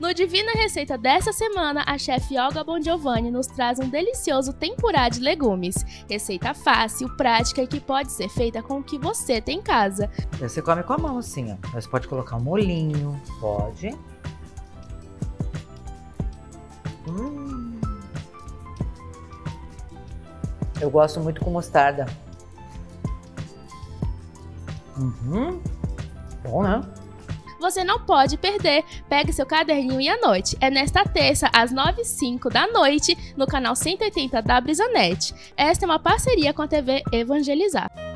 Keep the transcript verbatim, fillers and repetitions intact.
No Divina Receita dessa semana, a chefe Olga Bongiovanni nos traz um delicioso tempurá de legumes. Receita fácil, prática e que pode ser feita com o que você tem em casa. Você come com a mão assim, ó. Você pode colocar um molhinho, pode. Hum. Eu gosto muito com mostarda. Uhum. Bom, né? Você não pode perder. Pegue seu caderninho e anote. É nesta terça, às nove e cinco da noite, no canal cento e oitenta da Brisanet. Esta é uma parceria com a T V Evangelizar.